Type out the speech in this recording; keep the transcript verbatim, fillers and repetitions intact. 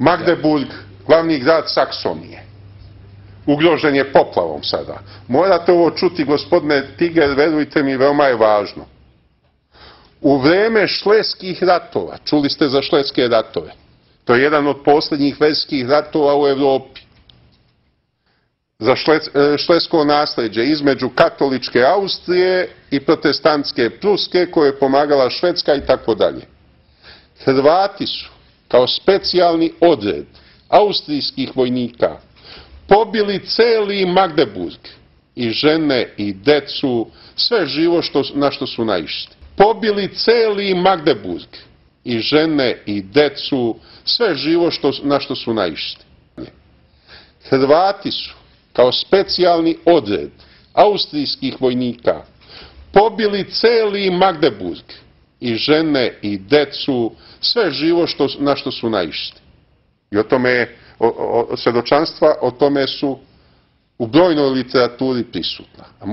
Magdeburg, glavni grad Saksonije, ugrožen je poplavom sada. Morate ovo čuti, gospodine Tiger, verujte mi, veoma je važno. U vreme šleskih ratova, čuli ste za šleske ratove, to je jedan od posljednjih verskih ratova u Evropi, za šlesko nasleđe između katoličke Austrije i protestantske Pruske, koje je pomagala Švedska i tako dalje. Hrvati su kao specijalni odred austrijskih vojnika pobili celi Magdeburg, i žene i decu, sve živo što, na što su naišli. Pobili celi Magdeburg, i žene i decu, sve živo što, na što su naišli. Hrvati su kao specijalni odred austrijskih vojnika pobili celi Magdeburg, i žene i decu, sve živo što, na što su naišli. I o tome, o, o, svedočanstva o tome su u brojnoj literaturi prisutna.